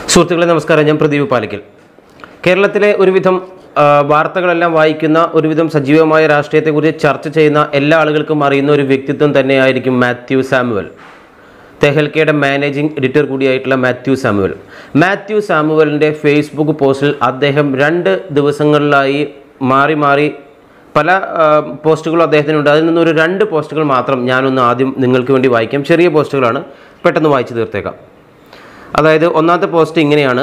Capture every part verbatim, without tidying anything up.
സുഹൃത്തുക്കളെ നമസ്കാരം. ഞാൻ പ്രദീപ് പാലിക്കൽ. കേരളത്തിലെ ഒരുവിധം വാർത്തകളെല്ലാം വായിക്കുന്ന, ഒരുവിധം സജീവമായ രാഷ്ട്രീയത്തെക്കുറിച്ച് ചർച്ച ചെയ്യുന്ന എല്ലാ ആളുകൾക്കും അറിയുന്ന ഒരു വ്യക്തിത്വം തന്നെയായിരിക്കും മാത്യു സാമുവൽ. തെഹൽക്കയുടെ മാനേജിംഗ് എഡിറ്റർ കൂടിയായിട്ടുള്ള മാത്യു സാമുവൽ. മാത്യു സാമുവലിൻ്റെ ഫേസ്ബുക്ക് പോസ്റ്റിൽ അദ്ദേഹം രണ്ട് ദിവസങ്ങളിലായി മാറി മാറി പല പോസ്റ്റുകളും അദ്ദേഹത്തിനുണ്ട്. അതിൽ നിന്നൊരു രണ്ട് പോസ്റ്റുകൾ മാത്രം ഞാനൊന്ന് ആദ്യം നിങ്ങൾക്ക് വേണ്ടി വായിക്കാം. ചെറിയ പോസ്റ്റുകളാണ്, പെട്ടെന്ന് വായിച്ചു തീർത്തേക്കാം. അതായത് ഒന്നാമത്തെ പോസ്റ്റ് ഇങ്ങനെയാണ്.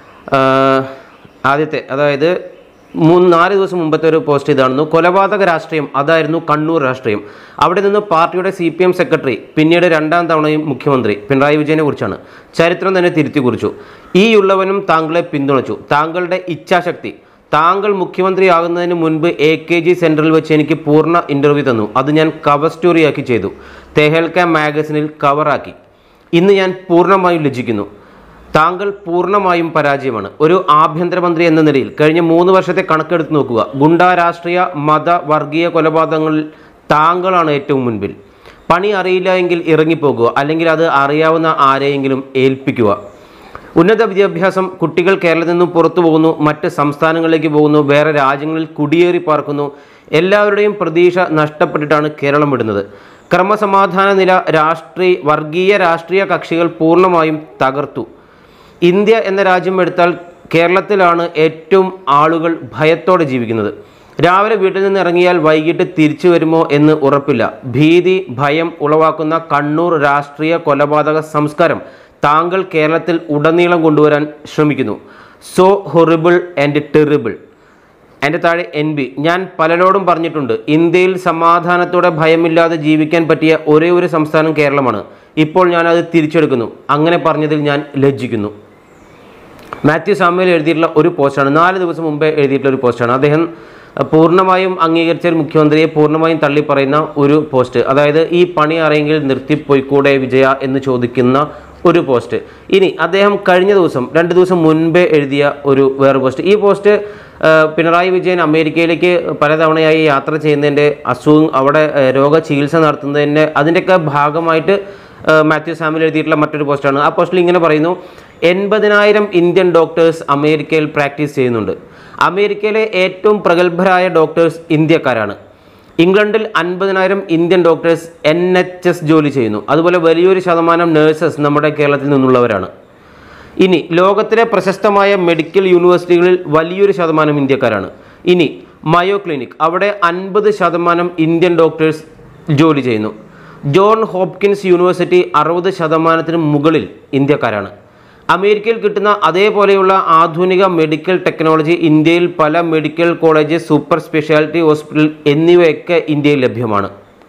ആദ്യത്തെ അതായത് മൂന്ന് നാല് ദിവസം മുമ്പത്തെ ഒരു പോസ്റ്റ് ഇതാണെന്നു. കൊലപാതക രാഷ്ട്രീയം, അതായിരുന്നു കണ്ണൂർ രാഷ്ട്രീയം. അവിടെ നിന്ന് പാർട്ടിയുടെ സി പി എം സെക്രട്ടറി, പിന്നീട് രണ്ടാം തവണയും മുഖ്യമന്ത്രി പിണറായി വിജയനെ കുറിച്ചാണ്. ചരിത്രം തന്നെ തിരുത്തി കുറിച്ചു. ഈ ഉള്ളവനും താങ്കളെ പിന്തുണച്ചു. താങ്കളുടെ ഇച്ഛാശക്തി. താങ്കൾ മുഖ്യമന്ത്രിയാകുന്നതിന് മുൻപ് എ കെ ജി സെൻറ്ററിൽ വെച്ച് എനിക്ക് പൂർണ്ണ ഇൻ്റർവ്യൂ തന്നു. അത് ഞാൻ കവർ സ്റ്റോറിയാക്കി ചെയ്തു. തെഹൽക്ക മാഗസിനിൽ കവറാക്കി. ഇന്ന് ഞാൻ പൂർണ്ണമായും ലജ്ജിക്കുന്നു. താങ്കൾ പൂർണ്ണമായും പരാജയമാണ്. ഒരു ആഭ്യന്തരമന്ത്രി എന്ന നിലയിൽ കഴിഞ്ഞ മൂന്ന് വർഷത്തെ കണക്കെടുത്ത് നോക്കുക. ഗുണ്ടാ രാഷ്ട്രീയ, മത, വർഗീയ കൊലപാതകങ്ങളിൽ താങ്കളാണ് ഏറ്റവും മുൻപിൽ. പണി അറിയില്ല എങ്കിൽ ഇറങ്ങിപ്പോകുക, അല്ലെങ്കിൽ അത് അറിയാവുന്ന ആരെയെങ്കിലും ഏൽപ്പിക്കുക. ഉന്നത വിദ്യാഭ്യാസം. കുട്ടികൾ കേരളത്തിൽ നിന്നും പുറത്തു പോകുന്നു, മറ്റ് സംസ്ഥാനങ്ങളിലേക്ക് പോകുന്നു, വേറെ രാജ്യങ്ങളിൽ കുടിയേറി പാർക്കുന്നു. എല്ലാവരുടെയും പ്രതീക്ഷ നഷ്ടപ്പെട്ടിട്ടാണ് കേരളം വിടുന്നത്. ക്രമസമാധാന നില രാഷ്ട്രീയ വർഗീയ രാഷ്ട്രീയ കക്ഷികൾ പൂർണ്ണമായും തകർത്തു. ഇന്ത്യ എന്ന രാജ്യം എടുത്താൽ കേരളത്തിലാണ് ഏറ്റവും ആളുകൾ ഭയത്തോടെ ജീവിക്കുന്നത്. രാവിലെ വീട്ടിൽ നിന്ന് ഇറങ്ങിയാൽ വൈകിട്ട് തിരിച്ചു വരുമോ എന്ന് ഉറപ്പില്ല. ഭീതി, ഭയം ഉളവാക്കുന്ന കണ്ണൂർ രാഷ്ട്രീയ കൊലപാതക സംസ്കാരം താങ്കൾ കേരളത്തിൽ ഉടനീളം കൊണ്ടുവരാൻ ശ്രമിക്കുന്നു. So horrible and terrible. എൻ്റെ താഴെ എൻ ബി. ഞാൻ പലരോടും പറഞ്ഞിട്ടുണ്ട്, ഇന്ത്യയിൽ സമാധാനത്തോടെ ഭയമില്ലാതെ ജീവിക്കാൻ പറ്റിയ ഒരേ ഒരു സംസ്ഥാനം കേരളമാണ്. ഇപ്പോൾ ഞാനത് തിരിച്ചെടുക്കുന്നു. അങ്ങനെ പറഞ്ഞതിൽ ഞാൻ ലജ്ജിക്കുന്നു. മാത്യു സാമുവൽ എഴുതിയിട്ടുള്ള ഒരു പോസ്റ്റാണ്. നാല് ദിവസം മുമ്പേ എഴുതിയിട്ടുള്ള ഒരു പോസ്റ്റാണ്. അദ്ദേഹം പൂർണ്ണമായും അംഗീകരിച്ച ഒരു മുഖ്യമന്ത്രിയെ പൂർണ്ണമായും തള്ളിപ്പറയുന്ന ഒരു പോസ്റ്റ്. അതായത് ഈ പണി അറിയെങ്കിൽ നിർത്തിപ്പോയിക്കൂടെ വിജയ എന്ന് ചോദിക്കുന്ന ഒരു പോസ്റ്റ്. ഇനി അദ്ദേഹം കഴിഞ്ഞ ദിവസം രണ്ട് ദിവസം മുൻപേ എഴുതിയ ഒരു വേറെ പോസ്റ്റ്. ഈ പോസ്റ്റ് പിണറായി വിജയൻ അമേരിക്കയിലേക്ക് പലതവണയായി യാത്ര ചെയ്യുന്നതിൻ്റെ, അസുഖം അവിടെ രോഗ ചികിത്സ നടത്തുന്നതിൻ്റെ അതിൻ്റെയൊക്കെ ഭാഗമായിട്ട് മാത്യു സാമുവൽ എഴുതിയിട്ടുള്ള മറ്റൊരു പോസ്റ്റാണ്. ആ പോസ്റ്റിൽ ഇങ്ങനെ പറയുന്നു: എൺപതിനായിരം ഇന്ത്യൻ ഡോക്ടേഴ്സ് അമേരിക്കയിൽ പ്രാക്ടീസ് ചെയ്യുന്നുണ്ട്. അമേരിക്കയിലെ ഏറ്റവും പ്രഗത്ഭരായ ഡോക്ടേഴ്സ് ഇന്ത്യക്കാരാണ്. ഇംഗ്ലണ്ടിൽ അൻപതിനായിരം Indian doctors N H S ജോലി ചെയ്യുന്നു. അതുപോലെ വലിയൊരു ശതമാനം നേഴ്സസ് നമ്മുടെ കേരളത്തിൽ നിന്നുള്ളവരാണ്. ഇനി ലോകത്തിലെ പ്രശസ്തമായ മെഡിക്കൽ യൂണിവേഴ്സിറ്റികളിൽ വലിയൊരു ശതമാനം ഇന്ത്യക്കാരാണ്. ഇനി മയോ ക്ലിനിക്, അവിടെ അൻപത് ശതമാനം ഇന്ത്യൻ ഡോക്ടേഴ്സ് ജോലി ചെയ്യുന്നു. ജോൺ ഹോപ്കിൻസ് യൂണിവേഴ്സിറ്റി അറുപത് ശതമാനത്തിന് മുകളിൽ ഇന്ത്യക്കാരാണ്. അമേരിക്കയിൽ കിട്ടുന്ന അതേപോലെയുള്ള ആധുനിക മെഡിക്കൽ ടെക്നോളജി ഇന്ത്യയിൽ പല medical college, super speciality hospital എന്നിവയൊക്കെ ഇന്ത്യയിൽ ലഭ്യമാണ്.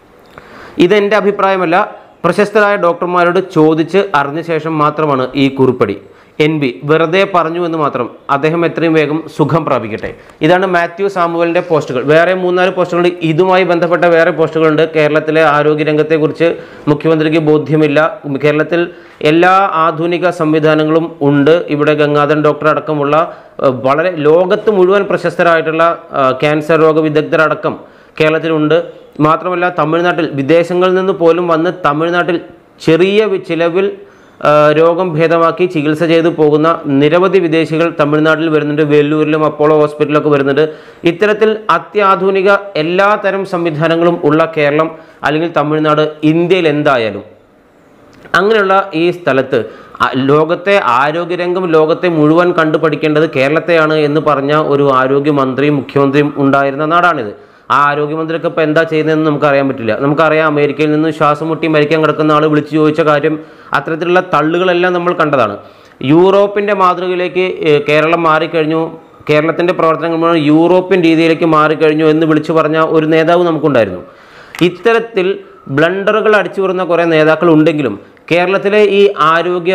ഇതെൻ്റെ അഭിപ്രായമല്ല, പ്രശസ്തരായ ഡോക്ടർമാരോട് ചോദിച്ച് അറിഞ്ഞ ശേഷം മാത്രമാണ് ഈ കുറിപ്പടി. എൻ ബി വെറുതെ പറഞ്ഞു എന്ന് മാത്രം. അദ്ദേഹം എത്രയും വേഗം സുഖം പ്രാപിക്കട്ടെ. ഇതാണ് മാത്യു സാമുവലിൻ്റെ പോസ്റ്റുകൾ. വേറെ മൂന്നാല് പോസ്റ്റുകൾ ഇതുമായി ബന്ധപ്പെട്ട വേറെ പോസ്റ്റുകളുണ്ട്. കേരളത്തിലെ ആരോഗ്യരംഗത്തെക്കുറിച്ച് മുഖ്യമന്ത്രിക്ക് ബോധ്യമില്ല. കേരളത്തിൽ എല്ലാ ആധുനിക സംവിധാനങ്ങളും ഉണ്ട്. ഇവിടെ ഗംഗാധരൻ ഡോക്ടർ അടക്കമുള്ള വളരെ ലോകത്ത് മുഴുവൻ പ്രശസ്തരായിട്ടുള്ള ക്യാൻസർ രോഗ വിദഗ്ധരടക്കം കേരളത്തിലുണ്ട്. മാത്രമല്ല തമിഴ്നാട്ടിൽ വിദേശങ്ങളിൽ നിന്ന് പോലും വന്ന് തമിഴ്നാട്ടിൽ ചെറിയ ചിലവിൽ രോഗം ഭേദമാക്കി ചികിത്സ ചെയ്തു പോകുന്ന നിരവധി വിദേശികൾ തമിഴ്നാട്ടിൽ വരുന്നുണ്ട്. വെല്ലൂരിലും അപ്പോളോ ഹോസ്പിറ്റലൊക്കെ വരുന്നുണ്ട്. ഇത്തരത്തിൽ അത്യാധുനിക എല്ലാ തരം സംവിധാനങ്ങളും ഉള്ള കേരളം അല്ലെങ്കിൽ തമിഴ്നാട് ഇന്ത്യയിൽ എന്തായാലും, അങ്ങനെയുള്ള ഈ സ്ഥലത്ത് ലോകത്തെ ആരോഗ്യരംഗം ലോകത്തെ മുഴുവൻ കണ്ടു പഠിക്കേണ്ടത് കേരളത്തെയാണ് എന്ന് പറഞ്ഞ ഒരു ആരോഗ്യമന്ത്രിയും മുഖ്യമന്ത്രിയും ഉണ്ടായിരുന്ന നാടാണിത്. ആ ആരോഗ്യമന്ത്രിയൊക്കെ ഇപ്പോൾ എന്താ ചെയ്യുന്നതെന്ന് നമുക്കറിയാൻ പറ്റില്ല. നമുക്കറിയാം അമേരിക്കയിൽ നിന്ന് ശ്വാസം മുട്ടി മരിക്കാൻ കിടക്കുന്ന ആൾ വിളിച്ചു ചോദിച്ച കാര്യം, അത്തരത്തിലുള്ള തള്ളുകളെല്ലാം നമ്മൾ കണ്ടതാണ്. യൂറോപ്പിൻ്റെ മാതൃകയിലേക്ക് കേരളം മാറിക്കഴിഞ്ഞു, കേരളത്തിൻ്റെ പ്രവർത്തനങ്ങൾ മുഴുവൻ യൂറോപ്യൻ രീതിയിലേക്ക് മാറിക്കഴിഞ്ഞു എന്ന് വിളിച്ചു പറഞ്ഞ ഒരു നേതാവ് നമുക്കുണ്ടായിരുന്നു. ഇത്തരത്തിൽ ബ്ലണ്ടറുകൾ അടിച്ചു വരുന്ന കുറേ നേതാക്കൾ ഉണ്ടെങ്കിലും കേരളത്തിലെ ഈ ആരോഗ്യ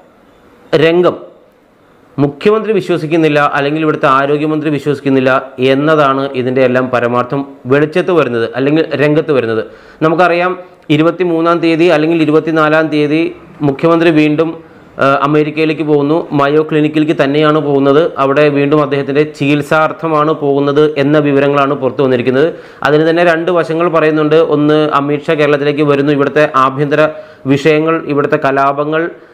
രംഗം മുഖ്യമന്ത്രി വിശ്വസിക്കുന്നില്ല, അല്ലെങ്കിൽ ഇവിടുത്തെ ആരോഗ്യമന്ത്രി വിശ്വസിക്കുന്നില്ല എന്നതാണ് ഇതിൻ്റെ എല്ലാം പരമാർത്ഥം വെളിച്ചത്ത് വരുന്നത്, അല്ലെങ്കിൽ രംഗത്ത് വരുന്നത്. നമുക്കറിയാം ഇരുപത്തി മൂന്നാം തീയതി അല്ലെങ്കിൽ ഇരുപത്തിനാലാം തീയതി മുഖ്യമന്ത്രി വീണ്ടും അമേരിക്കയിലേക്ക് പോകുന്നു. മയോ ക്ലിനിക്കിലേക്ക് തന്നെയാണ് പോകുന്നത്. അവിടെ വീണ്ടും അദ്ദേഹത്തിൻ്റെ ചികിത്സാർത്ഥമാണ് പോകുന്നത് എന്ന വിവരങ്ങളാണ് പുറത്തു വന്നിരിക്കുന്നത്. അതിന് തന്നെ രണ്ട് വശങ്ങൾ പറയുന്നുണ്ട്. ഒന്ന്, അമിത്ഷാ കേരളത്തിലേക്ക് വരുന്നു, ഇവിടുത്തെ ആഭ്യന്തര വിഷയങ്ങൾ, ഇവിടുത്തെ കലാപങ്ങൾ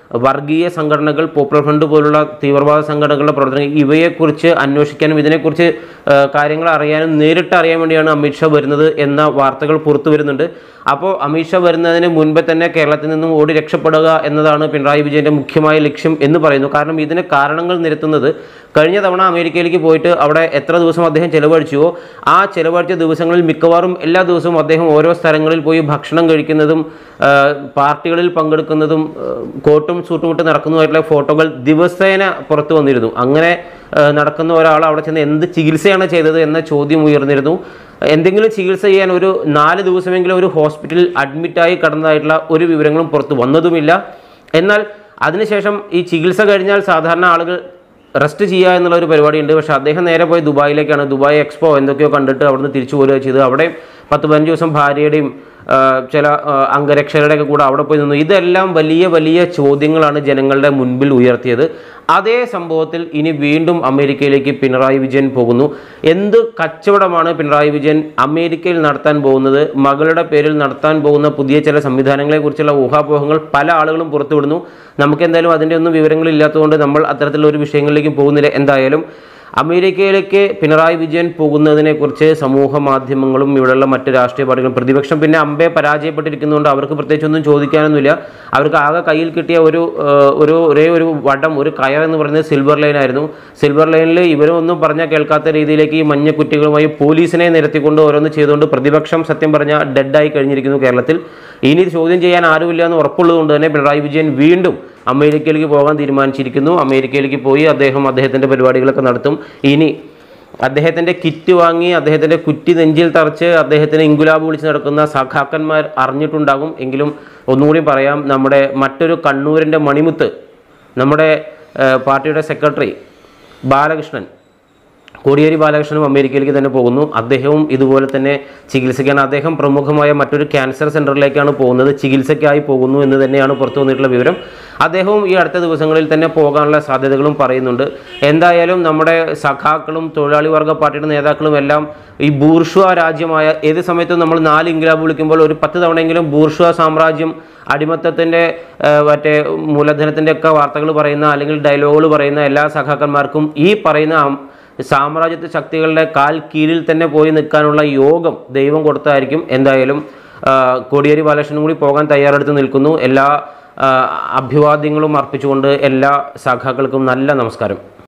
വർഗീയ സംഘടനകൾ, പോപ്പുലർ ഫ്രണ്ട് പോലുള്ള തീവ്രവാദ സംഘടനകളുടെ പ്രവർത്തനങ്ങൾ ഇവയെക്കുറിച്ച് അന്വേഷിക്കാനും ഇതിനെക്കുറിച്ച് കാര്യങ്ങൾ അറിയാനും നേരിട്ട് അറിയാൻ വേണ്ടിയാണ് അമിത്ഷാ വരുന്നത് എന്ന വാർത്തകൾ പുറത്തു വരുന്നുണ്ട്. അപ്പോൾ അമിത്ഷാ വരുന്നതിന് മുൻപേ തന്നെ കേരളത്തിൽ നിന്നും ഓടി രക്ഷപ്പെടുക എന്നതാണ് പിണറായി വിജയൻ്റെ മുഖ്യമായ ലക്ഷ്യം എന്ന് പറയുന്നു. കാരണം ഇതിന് കാരണങ്ങൾ നിരത്തുന്നത് കഴിഞ്ഞ തവണ അമേരിക്കയിലേക്ക് പോയിട്ട് അവിടെ എത്ര ദിവസം അദ്ദേഹം ചെലവഴിച്ചുവോ ആ ചെലവഴിച്ച ദിവസങ്ങളിൽ മിക്കവാറും എല്ലാ ദിവസവും അദ്ദേഹം ഓരോ സ്ഥലങ്ങളിൽ പോയി ഭക്ഷണം കഴിക്കുന്നതും പാർട്ടികളിൽ പങ്കെടുക്കുന്നതും കോട്ടും സൂട്ടും ഇട്ട് നടക്കുന്നതുമായിട്ടുള്ള ഫോട്ടോകൾ ദിവസേന പുറത്തു വന്നിരുന്നു. അങ്ങനെ നടക്കുന്ന ഒരാൾ അവിടെ ചെന്ന് എന്ത് ചികിത്സയാണ് ചെയ്തത് എന്ന ചോദ്യം ഉയർന്നിരുന്നു. എന്തെങ്കിലും ചികിത്സ ചെയ്യാൻ ഒരു നാല് ദിവസമെങ്കിലും ഒരു ഹോസ്പിറ്റലിൽ അഡ്മിറ്റായി കടന്നതായിട്ടുള്ള ഒരു വിവരങ്ങളും പുറത്ത് വന്നതുമില്ല. എന്നാൽ അതിനുശേഷം ഈ ചികിത്സ കഴിഞ്ഞാൽ സാധാരണ ആളുകൾ റെസ്റ്റ് ചെയ്യുക എന്നുള്ള ഒരു പരിപാടിയുണ്ട്. പക്ഷേ അദ്ദേഹം നേരെ പോയി ദുബായിലേക്കാണ്. ദുബായ് എക്സ്പോ എന്തൊക്കെയോ കണ്ടിട്ട് അവിടുന്ന് തിരിച്ചു പോരുക ചെയ്ത് അവിടെ പത്ത് പതിനഞ്ച് ദിവസം ഭാര്യയുടെയും ചില അംഗരക്ഷകരുടെയൊക്കെ കൂടെ അവിടെ പോയി നിന്നു. ഇതെല്ലാം വലിയ വലിയ ചോദ്യങ്ങളാണ് ജനങ്ങളുടെ മുൻപിൽ ഉയർത്തിയത്. അതേ സംഭവത്തിൽ ഇനി വീണ്ടും അമേരിക്കയിലേക്ക് പിണറായി വിജയൻ പോകുന്നു. എന്ത് കച്ചവടമാണ് പിണറായി വിജയൻ അമേരിക്കയിൽ നടത്താൻ പോകുന്നത്? മകളുടെ പേരിൽ നടത്താൻ പോകുന്ന പുതിയ ചില സംവിധാനങ്ങളെക്കുറിച്ചുള്ള ഊഹാപോഹങ്ങൾ പല ആളുകളും പുറത്തുവിടുന്നു. നമുക്ക് എന്തായാലും അതിൻ്റെ ഒന്നും വിവരങ്ങളില്ലാത്തതുകൊണ്ട് നമ്മൾ അത്തരത്തിലുള്ള ഒരു വിഷയങ്ങളിലേക്കും പോകുന്നില്ല. എന്തായാലും അമേരിക്കയിലേക്ക് പിണറായി വിജയൻ പോകുന്നതിനെക്കുറിച്ച് സമൂഹ മാധ്യമങ്ങളും ഇവിടെയുള്ള മറ്റ് രാഷ്ട്രീയ പാർട്ടികളും പ്രതിപക്ഷം പിന്നെ അമ്പെ പരാജയപ്പെട്ടിരിക്കുന്നതുകൊണ്ട് അവർക്ക് പ്രത്യേകിച്ചൊന്നും ചോദിക്കാനൊന്നുമില്ല. അവർക്ക് ആകെ കയ്യിൽ കിട്ടിയ ഒരു ഒരു ഒരേ ഒരു വടം, ഒരു കയർ എന്ന് പറയുന്നത് സിൽവർ ലൈനായിരുന്നു. സിൽവർ ലൈനിൽ ഇവരൊന്നും പറഞ്ഞാൽ കേൾക്കാത്ത രീതിയിലേക്ക് ഈ മഞ്ഞക്കുറ്റികളുമായി പോലീസിനെ നിരത്തിക്കൊണ്ട് ഓരോന്ന് ചെയ്തുകൊണ്ട് പ്രതിപക്ഷം സത്യം പറഞ്ഞാൽ ഡെഡായി കഴിഞ്ഞിരിക്കുന്നു കേരളത്തിൽ. ഇനി ചോദ്യം ചെയ്യാൻ ആരുമില്ല എന്ന് ഉറപ്പുള്ളതുകൊണ്ട് തന്നെ പിണറായി വിജയൻ വീണ്ടും അമേരിക്കയിലേക്ക് പോകാൻ തീരുമാനിച്ചിരിക്കുന്നു. അമേരിക്കയിലേക്ക് പോയി അദ്ദേഹം അദ്ദേഹത്തിൻ്റെ പരിപാടികളൊക്കെ നടത്തും. ഇനി അദ്ദേഹത്തിൻ്റെ കിറ്റ് വാങ്ങി അദ്ദേഹത്തിൻ്റെ കുറ്റി നെഞ്ചിൽ തറച്ച് അദ്ദേഹത്തിന് ഇൻകുലാബ് വിളിച്ച് നടക്കുന്ന സഖാക്കന്മാർ അറിഞ്ഞിട്ടുണ്ടാകും. എങ്കിലും ഒന്നുകൂടി പറയാം, നമ്മുടെ മറ്റൊരു കണ്ണൂരിൻ്റെ മണിമുത്ത്, നമ്മുടെ പാർട്ടിയുടെ സെക്രട്ടറി ബാലകൃഷ്ണൻ, കോടിയേരി ബാലകൃഷ്ണനും അമേരിക്കയിലേക്ക് തന്നെ പോകുന്നു. അദ്ദേഹവും ഇതുപോലെ തന്നെ ചികിത്സിക്കാൻ, അദ്ദേഹം പ്രമുഖമായ മറ്റൊരു ക്യാൻസർ സെൻ്ററിലേക്കാണ് പോകുന്നത്, ചികിത്സയ്ക്കായി പോകുന്നു എന്ന് തന്നെയാണ് പുറത്തു വന്നിട്ടുള്ള വിവരം. അദ്ദേഹവും ഈ അടുത്ത ദിവസങ്ങളിൽ തന്നെ പോകാനുള്ള സാധ്യതകളും പറയുന്നുണ്ട്. എന്തായാലും നമ്മുടെ സഖാക്കളും തൊഴിലാളി വർഗ പാർട്ടിയുടെ നേതാക്കളും എല്ലാം ഈ ബൂർഷ്വ രാജ്യമായ ഏത് സമയത്തും നമ്മൾ നാല് ഇൻക്ലാബ് വിളിക്കുമ്പോൾ ഒരു പത്ത് തവണയെങ്കിലും ബൂർഷ്വ സാമ്രാജ്യം, അടിമത്തത്തിൻ്റെ മറ്റേ മൂലധനത്തിൻ്റെ ഒക്കെ വാർത്തകൾ പറയുന്ന അല്ലെങ്കിൽ ഡയലോഗുകൾ പറയുന്ന എല്ലാ സഖാക്കന്മാർക്കും ഈ പറയുന്ന സാമ്രാജ്യത്വ ശക്തികളുടെ കാൽ കീഴിൽ തന്നെ പോയി നിൽക്കാനുള്ള യോഗം ദൈവം കൊടുത്തായിരിക്കും. എന്തായാലും കോടിയേരി ബാലകൃഷ്ണനും കൂടി പോകാൻ തയ്യാറെടുത്ത് നിൽക്കുന്നു. എല്ലാ അഭിവാദ്യങ്ങളും അർപ്പിച്ചുകൊണ്ട് എല്ലാ സഖാക്കൾക്കും നല്ല നമസ്കാരം.